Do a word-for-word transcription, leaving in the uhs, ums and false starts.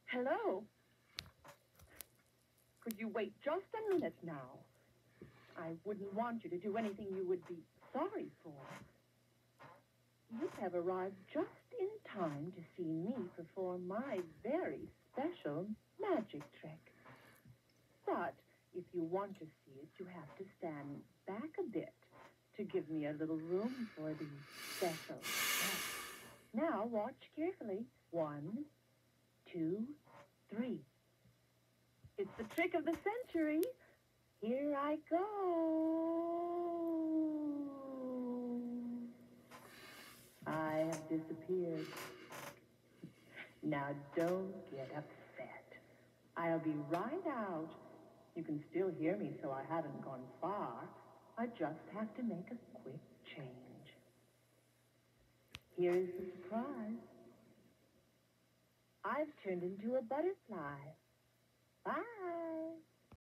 Hello. Could you wait just a minute now? I wouldn't want you to do anything you would be sorry for. You have arrived just in time to see me perform my very special magic trick. But if you want to see it, you have to stand back a bit to give me a little room for the special trick. Now watch carefully. One, two, three. It's the trick of the century. Here I go. I have disappeared. Now don't get upset. I'll be right out. You can still hear me, so I haven't gone far. I just have to make a quick change. Here's the surprise. I've turned into a butterfly. Bye.